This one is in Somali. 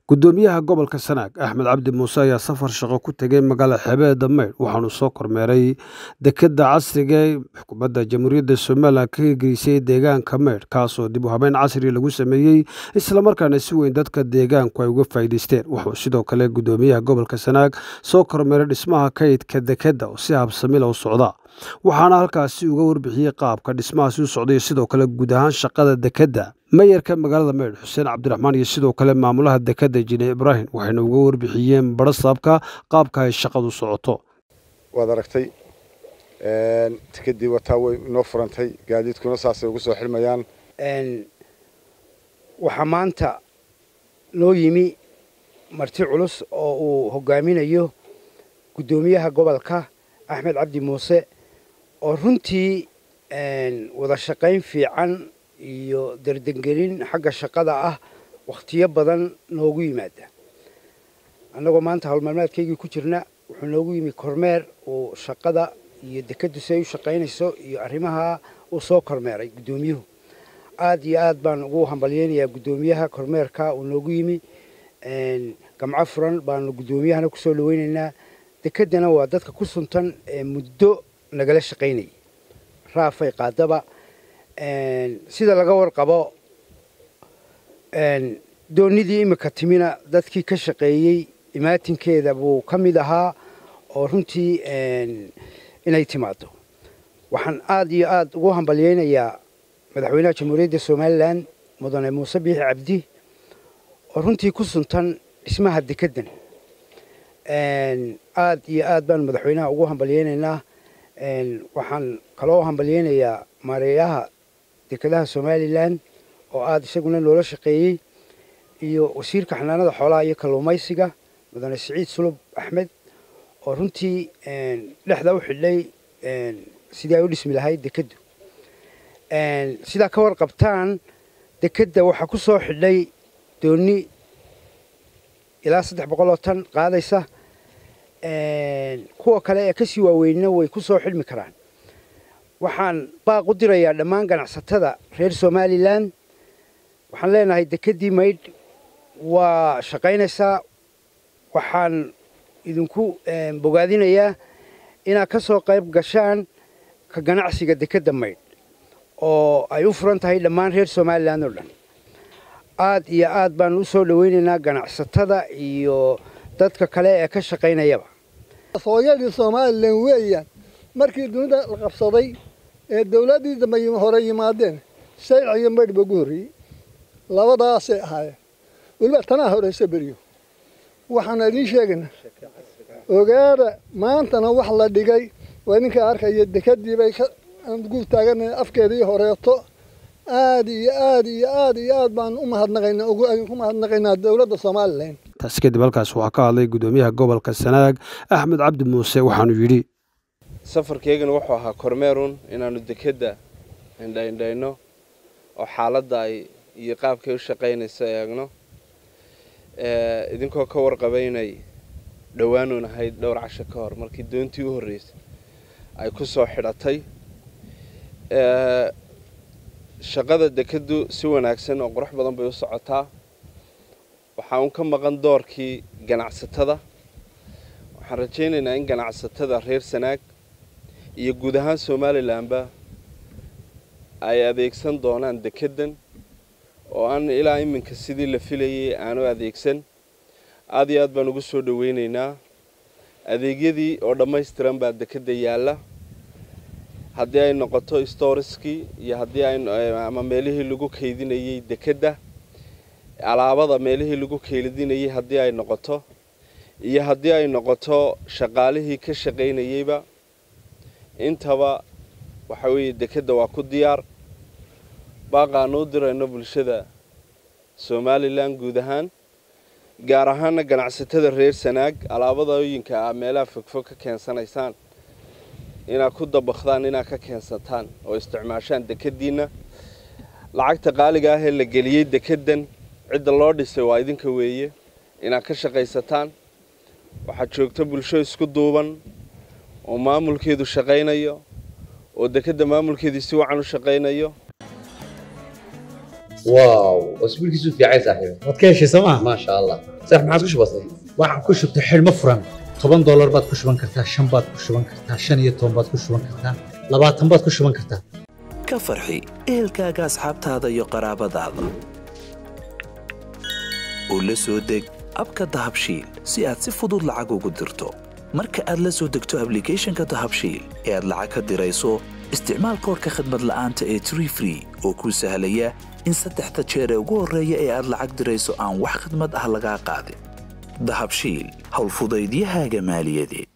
gudoomiyaha gobolka Sanaag Axmed Cabdi Muuse ayaa safar shaqo ku tagay magaalada Xeebada Maydh waxaanu soo kormeeray dekedda casriga ee xukuumadda Jamhuuriyadda Soomaaliya ka geysay deegaanka Maydh kaasoo dib u habeyn casri lagu sameeyay isla markaana si weyn dadka deegaanku ay uga faa'iideysteen wuxuu sidoo kale gudoomiyaha gobolka Sanaag soo kormeeray dhismaha kaydka dekedda oo si habsami leh u socda waxaana halkaasi uga warbixiyay qaabka dhismahaasi u socday sidoo kale guud ahaan shaqada dekedda mayorka magaalada Maydh Xuseen Cabdiraxmaan iyo sidoo kale maamulaha dekedda Jine Ibrahim waxayna uga warbixiyeen barasaabka qaabka ay shaqadu socoto waad aragtay dekeddii wataa way noo furantay gaadiidkuna saasay ugu soo xirmayaan waxa maanta loo yimi marti culus oo uu hogaaminayo gudoomiyaha gobolka Axmed Cabdi Muuse oo runtii wada shaqayn fiican iyo dardangelin xagga shaqada ah waqtiyo badan noogu yimaada annagoo maanta hawlmaalmeedkaygii ku jirna wuxuu noogu yimi kormeer oo shaqada iyo dekeddu si ay u shaqaynayso iyo arrimaha uu soo kormeeray gudoomiyuhu aad iyo aad baan ugu hambalyeynayaa gudoomiyaha kormeerka uu noogu yimi gamco furan baanu gudoomiyahana ku soo dhaweynaynaa dekeddana waa dadka ku suntan muddo nagala shaqaynayay raafay qaadaba sida laga warqabo doonidii imika timina dadkii ka shaqeeyay imaatinkeeda buu ka mid ahaa oo runtii inay timaado waxaan aad iyo aad ugu hambalyeynayaa madaxweynaha jamhuuriyadda Soomaaliland mudane Muuse Biixi Cabdi oo runtii ku suntan dhismaha dekeddan aad iyo aad baan madaxweynaha ugu hambalyeynaynaa waxaan kaloo hambalyeynayaa maareeyaha dekedaha Soomaaliland oo aad isaguna noola shaqeeyay iyo wasiirka xanaanada xoolaha iyo kalluumaysiga mudane Siciid Sulub Axmed oo runtii dhexda u xidhay sidii ay u dhismi lahayd dekeddu sida ka warqabtaan dekedda waxa ku soo xidhay dooni ilaa 300 tan qaadaysa kuwa kale ee ka sii waaweynna way ku soo xidhmi karaan waxaan baaq u dirayaa dhammaan ganacsatada reer Soomaaliland waxaan leenahay dekeddii Maydh waa shaqaynaysaa waxaan idinku bogaadinayaa inaad ka soo qayb gashaan ka ganacsiga dekedda Maydh oo ay u furan tahay dhammaan reer Soomaaliland oo dhan aad iyo aad baan u soo dhaweynaynaa ganacsatada iyo dadka kale ee ka shaqaynayaba sooyadii Soomaaliland weeyaan markii dunida la qabsaday ee dawladii dambe hore yimaadeen Sayid iyo Maydh buu horreeyay labadaas ay ahaayeen waliba tanaa horeysa bariyo waxaan idin sheegnaa ogaada maantana wax la dhigay waa ninka arkaya dekeddii bay ka guul taaganay afkeedii horeeto aad iyo aad iyo aad iyo aad baan u mahadnaqaynaa dawladda Soomaaliland taas kadib halkaas waxaa ka hadlay gudoomiyaha gobolka Sanaag Axmed Cabdi Muuse waxaanu yidhi safarkeygana wuxuu ahaa kormeerun inaanu dekedda indhaindhayno oo xaaladda ay iyo qaabkay u shaqaynayso eegno idinkoo ka warqabay inay dhowaanuun ahayd dhowr casho ka hor markii doontii u horreysay ay ku soo xidhatay shaqada dekeddu si wanaagsan oo qurux badan bay u socotaa waxaa uun ka maqan doorkii ganacsatada waxaan rajaynaynaa in ganacsatada reer Sanaag iyo guud ahaan Somalilandba ay adeegsan doonaan dekeddan oo aan ilaa iminka sidii la filayay aanu adeegsan aad iyo aad baan ugu soo dhaweynaynaa adeegyadii oo dhammaystiran baa dekedda yaalla haddii ay noqoto storeskii iyo haddii ay ama meelihii lagu kaydinayay dekedda alaabada meelihii lagu kaydinayay haddii ay noqoto iyo haddii ay noqoto shaqaalihii ka shaqaynayayba intaba waxa weeye dekedda waa ku diyaar baaqaan u dirayno bulshada Somaliland guud ahaan gaar ahaan ganacsatada reer Sanaag alaabadooyinka meelaha fogfog ka keensanaysaan inaad ku dabaqdaan inaad ka keensataan oo isticmaashaan dekeddiina lacagta qaaliga ah ee la geliyay dekeddan cidda loo dhisay waa idinka weeye inaad ka shaqaysataan waxaad joogto bulsho isku duuban oo maamulkeedu shaqaynayo oo dekedda maamulkeedu si wacan u shaqaynayo واو واسبوع كيسو في عايز صاحبي waad ka heshay sooma ما شاء الله صح ما عاد كش بسيط waxaan ku shubtay xidhmo furan $10 baad ku shuban kartaa 5 baad ku shuban kartaa 15 baad ku shuban kartaa 20 baad ku shuban kartaa ka farxi ehelkaaga asxaabtaada iyo qaraabadaada oo la soo deg abka dahabshiil si aad si fudud lacag ugu dirto marka aad la soo degto applicationka dahabshiil ee aad lacag ka dirayso isticmaal koodka khidmad la'aanta ee Tree Free oo kuu sahlaya in 3 jeer ee ugu horreeya ee aad lacag dirayso aan wax khidmad ah laga qaadin dahabshiil hawl fudaydiyahaaga maaliyadeed